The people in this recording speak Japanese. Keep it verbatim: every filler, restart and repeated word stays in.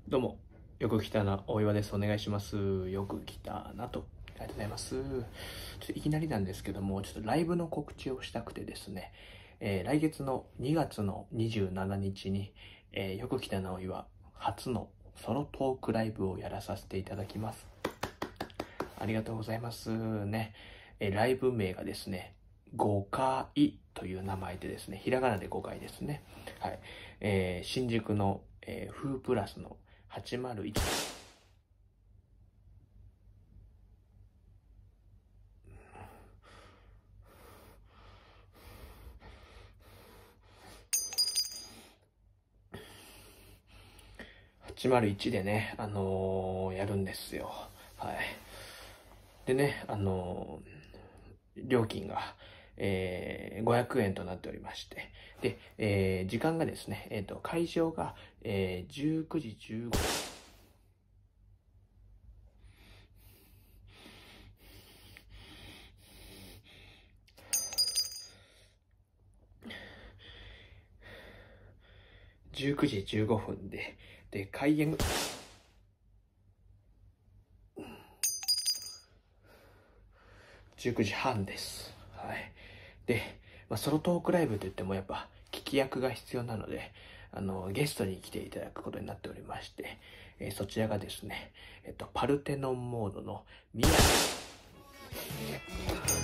どうも、よく来たな、大岩です。お願いします。よく来たなと。ありがとうございます。ちょっといきなりなんですけども、ちょっとライブの告知をしたくてですね、えー来月のにがつのにじゅうしちにちに、えーよく来たなお岩初のソロトークライブをやらさせていただきます。ありがとうございますね。えーライブ名がですね、ごかいという名前でですね、ひらがなでごかいですね。はい。えー新宿の、えーフープラスのはちまるいち、はちまるいちでね、あのーやるんですよ。はい。でね、あのー料金が、えーごひゃくえんとなっておりまして、で、えー時間がですね、えっと、会場が、えーじゅうくじじゅうごふん、じゅうくじじゅうごふんで、で、開演、じゅうくじはんです。はい。で、まあ、ソロトークライブといってもやっぱ聞き役が必要なので、あの、ゲストに来ていただくことになっておりまして、えーそちらがですね、えっと、パルテノンモードの宮